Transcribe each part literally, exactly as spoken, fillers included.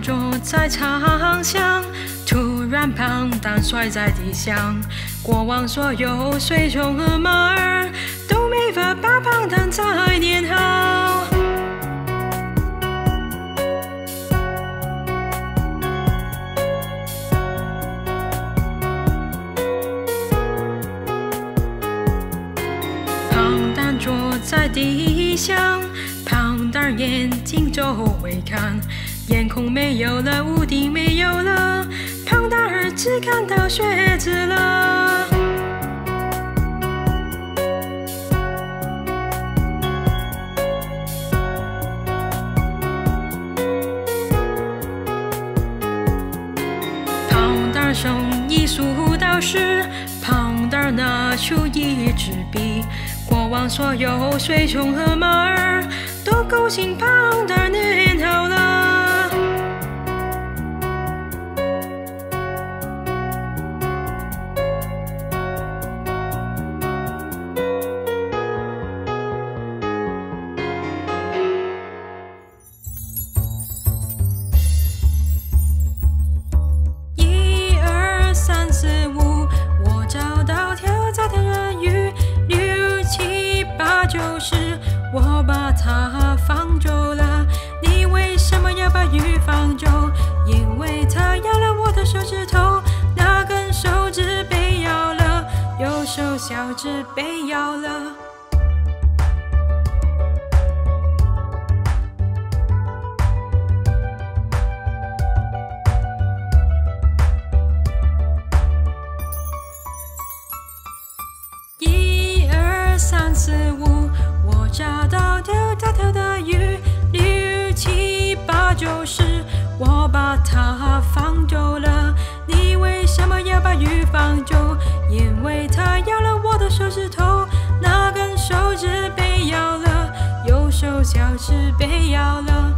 坐在墙上，突然胖蛋摔在地上。过往所有水虫和马儿都没法把胖蛋再粘好。胖蛋坐在地上，胖蛋眼睛周围看。 眼空没有了，屋顶没有了，胖蛋儿只看到靴子了。胖蛋儿送艺术导师，胖蛋儿拿出一支笔，过往所有水虫和马儿都勾进胖蛋儿粘好了。 我把它放走了，你为什么要把鱼放走？因为它咬了我的手指头，那根手指被咬了，右手小指被咬了。一二三四五。 我找到丢大头的鱼，六七八九十，我把它放走了。你为什么要把鱼放走？因为它咬了我的手指头，那根手指被咬了，右手小指被咬了。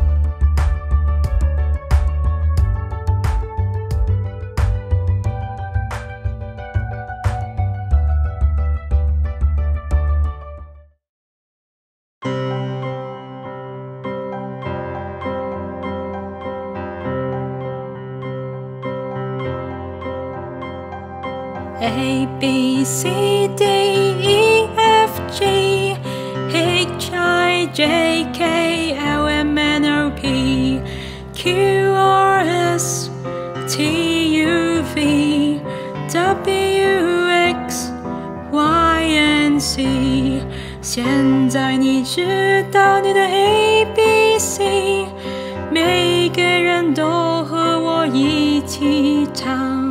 A B C D E F G H I J K L M N O P Q R S T U V W X Y and Z。现在你知道你的 A B C， 每个人都和我一起唱。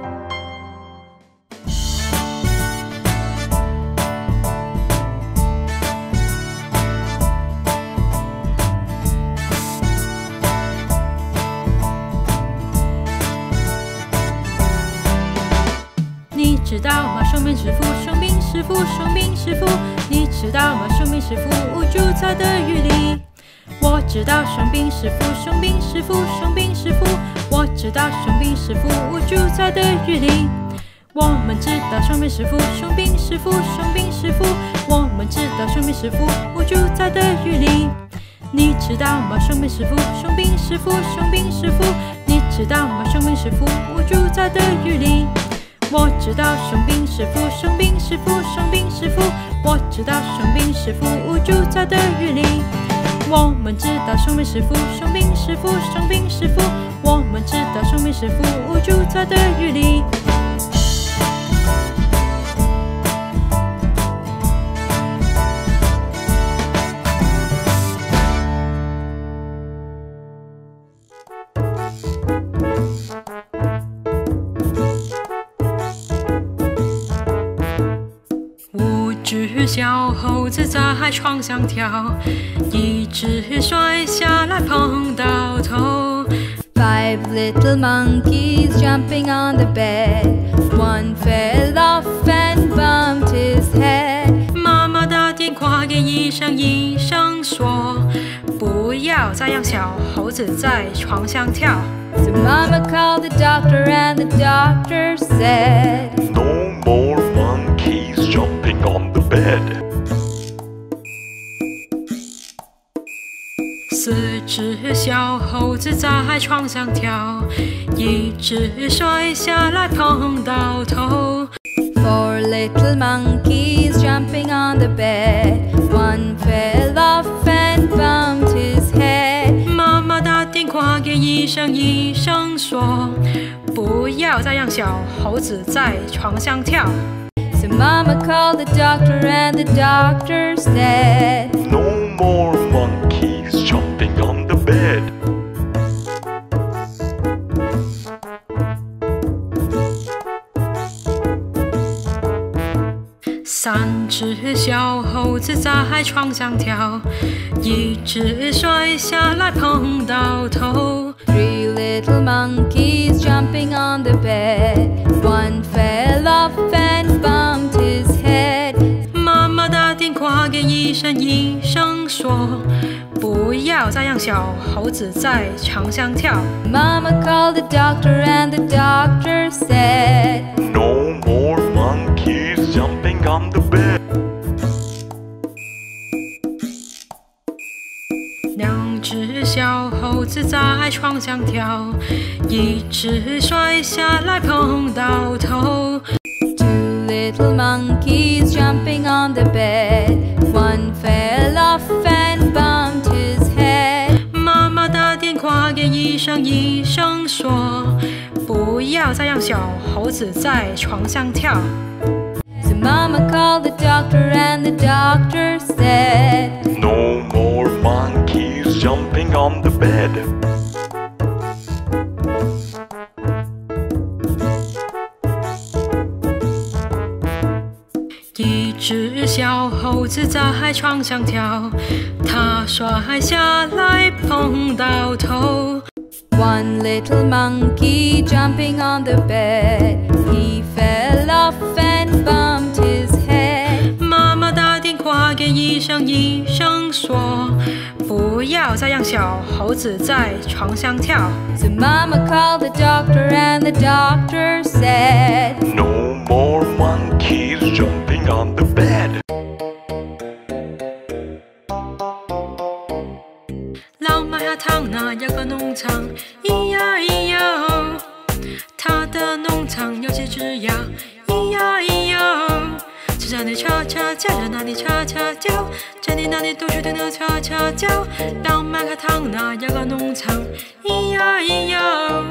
知道吗？双兵师傅，双兵师傅，双兵师傅，你知道吗？双兵师傅住在的雨里。我知道双兵师傅，双兵师傅，双兵师傅，我知道双兵师傅住在的雨里。我们知道双兵师傅，双兵师傅，双兵师傅，我们知道双兵师傅住在的雨里。你知道吗？双兵师傅，双兵师傅，双兵师傅，你知道吗？双兵师傅住在的雨里。 我知道双兵师傅，双兵师傅，双兵师傅，我知道双兵师傅住在的雨里。我们知道双兵师傅，双兵师傅，双兵师傅，我们知道双兵师傅住在的雨里。 只小猴子在床上跳，一只摔下来碰到头。 Five little monkeys jumping on the bed. One fell off and bumped his head. 妈妈打电话给医生，医生说不要再让小猴子在床上跳。 So Mama called the doctor and the doctor said, No more monkeys jumping on the bed. 四只只小猴子在床上跳，一只摔下来碰到头。 Four little monkeys jumping on the bed. One fell off and bumped his head. 妈妈打电话给医生，医生说不要再让小猴子在床上跳。 So Mama called the doctor and the doctor said, No more monkeys jumping on the bed. 三只小猴子在床上跳，一只摔下来碰到头。 Three little monkeys jumping on the bed. One fell off and bumped his head. 妈妈打电话给医生，医生说不要再让小猴子在床上跳。 Mama called the doctor and the doctor said, No more monkeys jumping on the bed. 两只小猴子在床上跳，一只摔下来碰到头。 Two little monkeys jumping on the bed. One fell off and bumped his head. 妈妈打电话给医生，医生说不要再让小猴子在床上跳。 So Mama called the doctor and the doctor said, No more monkeys jumping on the bed. 一只小猴子在床上跳，它摔下来碰到头。 One little monkey jumping on the bed. He fell off and bumped his head. 妈妈打电话给医生，医生说不要再让小猴子在床上跳。 So Mama called the doctor and the doctor said, No more monkeys jumping on the bed. 老麦芽糖那有个农场，咿呀咿呀哦，它的农场有几只鸭，咿呀咿呀哦，吃着你叉叉叫，在那里叉叉叫，在你那里都去听的叉叉叫。老麦芽糖那有个农场，咿呀咿呀哦。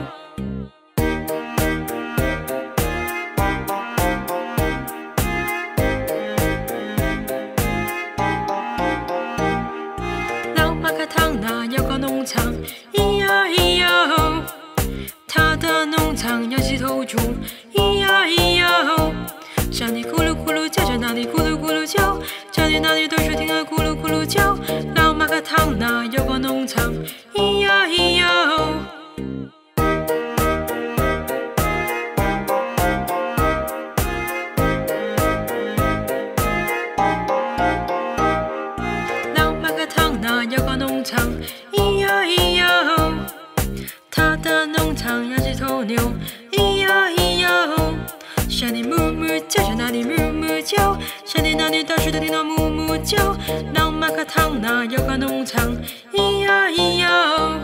农场，咿呀咿呀哦，它的农场有几头猪，咿呀咿呀哦，像你咕噜咕噜叫，在那里咕噜咕噜叫，在你那里都是听得咕噜咕噜叫。老马克糖那有个农场，咿呀咿呀哦。老马克糖那有个农场。咿呀咿呀哦，它的农场有几头牛，咿呀咿呀哦，像你哞哞叫，在那里哞哞叫，像你那里到处都听到哞哞叫。老马克糖那有个农场，咿呀咿呀哦。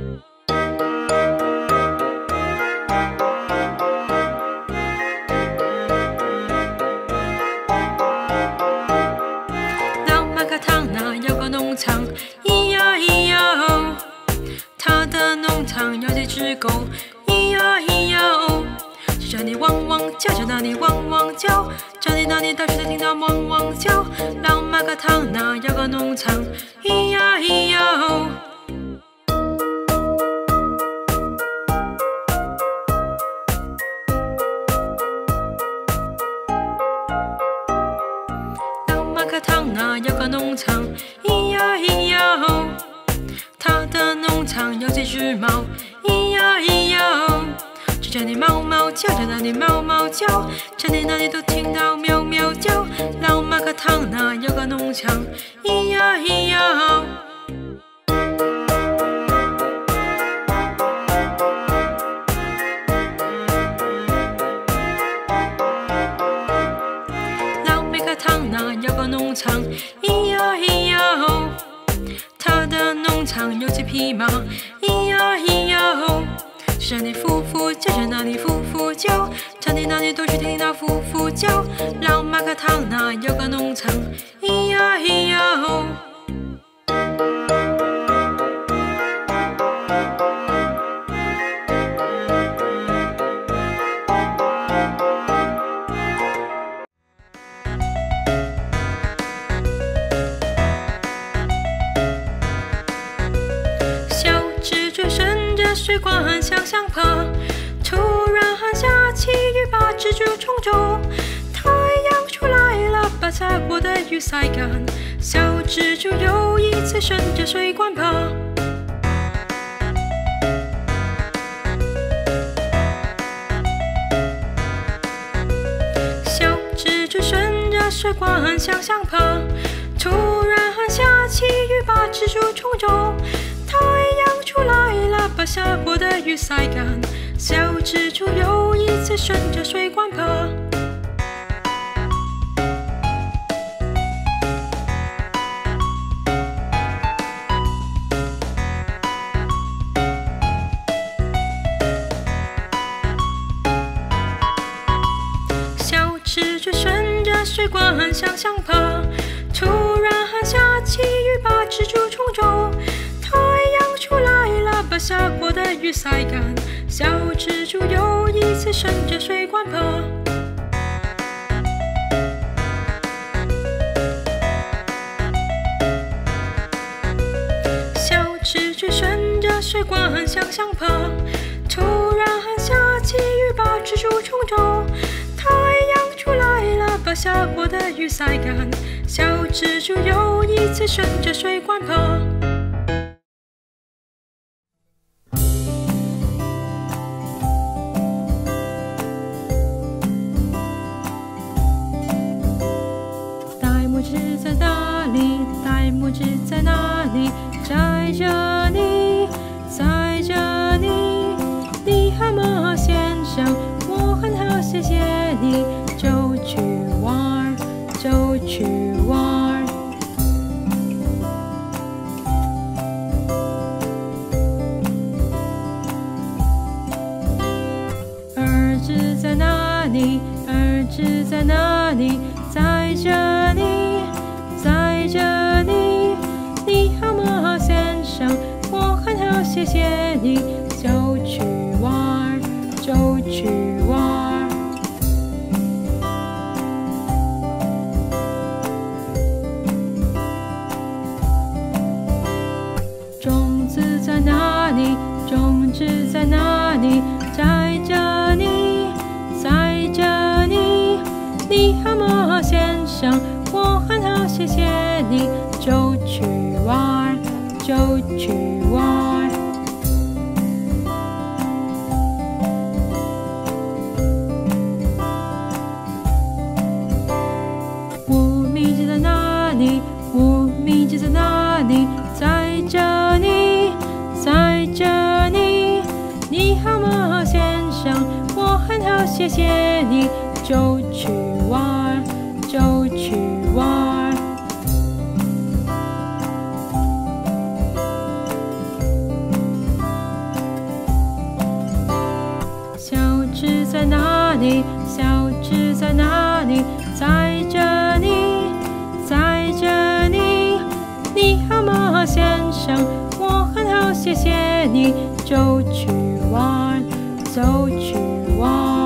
老马克糖那有个农场，咿呀咿呀哦，它的农场有几只狗，咿呀咿呀哦，就叫你汪汪叫，在那里汪汪叫，在你那里到处都听到汪汪叫。老马克糖那有个农场，咿呀咿呀哦。老马克糖那有个农场，咿呀咿呀哦，它的农场有几只猫，咿呀咿呀哦，就叫你猫猫叫，在那里猫猫叫，在你那里都听到喵喵叫。老马克糖那有个农场，咿呀咿呀哦。老马克糖那有个农场，咿呀咿呀哦，它的农场有几匹马，咿呀咿呀吼。这里夫妇叫着那里夫妇叫，这里那里都去听那夫妇叫。老马可唐那有个农场，咿呀咿呀吼。水管向上爬，突然下起雨，把蜘蛛冲走。太阳出来了，把洒过的雨晒干。小蜘蛛又一次顺着水管爬。小蜘蛛顺着水管向上爬，突然下起雨，把蜘蛛冲走。太阳出来了，把洒过的雨晒干。小蜘蛛又一次顺着水管爬。小蜘蛛顺着水管向上爬，突然下起雨，把蜘蛛冲走。太阳出来了，把洒过的雨晒干。小蜘蛛又一次顺着水管爬。小蜘蛛顺着水管向上爬，突然下起雨，把蜘蛛冲走。太阳出来了，把洒过的雨晒干。小蜘蛛又一次顺着水管爬。在哪里？大拇指在哪里？在这里，在这里。你好吗，先生？我很好，谢谢你。就去玩，就去玩。儿子在哪里？儿子在哪里？在这里。在这里，你好吗，先生？我很好，谢谢你。就去玩，就去玩。种子在哪里？种子在哪里？在这里，在这里。你好吗，先生？我很好，谢谢你。就去玩，就去玩。我名字在哪里？我名字在哪里？在这里，在这里。你好吗，先生？我很好，谢谢你。就去玩，就去玩。小智在哪里？小智在哪里？在这里，在这里。你好吗，先生？我很好，谢谢你。就去玩，就去玩。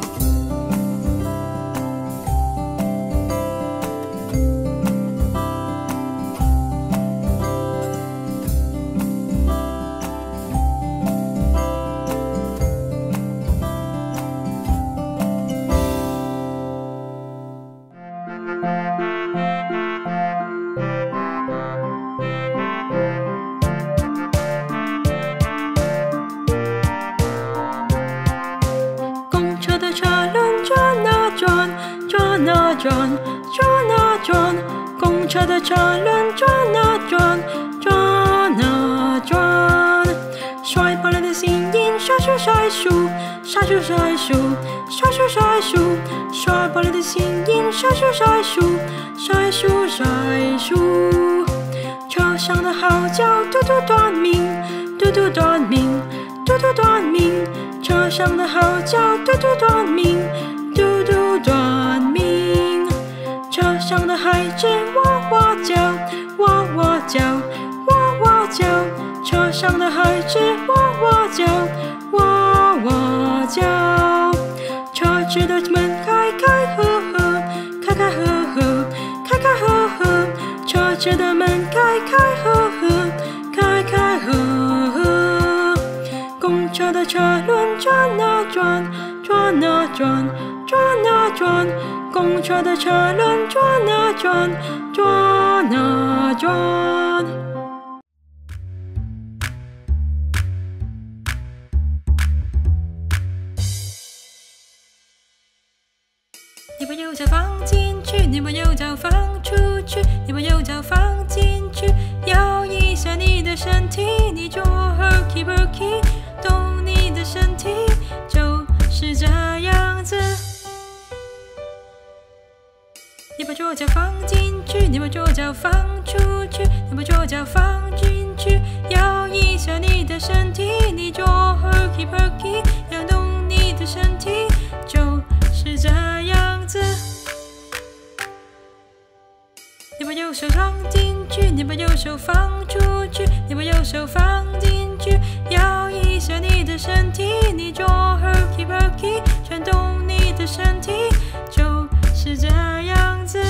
转，转啊转，公车的车轮转啊转，转啊转。甩跑来的声音，甩数甩数，甩数甩数，甩数甩数。甩跑来的声音，甩数甩数，甩数甩数。车上的号角嘟嘟短鸣，嘟嘟短鸣，嘟嘟短鸣。车上的号角嘟嘟短鸣，嘟嘟短鸣。车上的孩子哇哇叫，哇哇叫，哇哇叫。车上的孩子哇哇叫，哇哇叫。车子的门开开合合，开开合合，开开合合。车子的门开开合合，开开合合。公车的车轮转啊转，转啊转，转啊转。公车的车轮转啊转，转啊转。你把右脚放进去，你把右脚放出去，你把右脚放进去，摇一下你的身体，你就 Hokey Pokey， 动你的身体，就是这样子。你把左脚放进去，你把左脚放出去，你把左脚放进去，摇一下你的身体，你就 Hokey Pokey， 摇动你的身体，就是这样子。你把右手放进去，你把右手放出去，你把右手放进去，摇一下你的身体，你就 Hokey Pokey， 转动你的身体，就是这样子。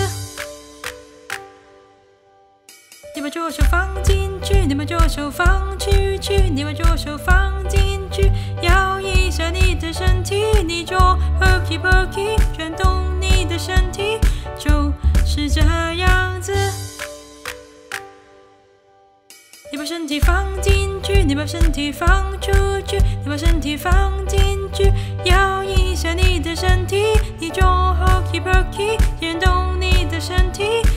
你把左手放进去，你把左手放出去，你把左手放进去，摇一下你的身体，你就 Hokey Pokey， 转动你的身体，就是这样子。你把身体放进去，你把身体放出去，你把身体放进去，摇一下你的身体，你就 Hokey Pokey， 转动你的身体，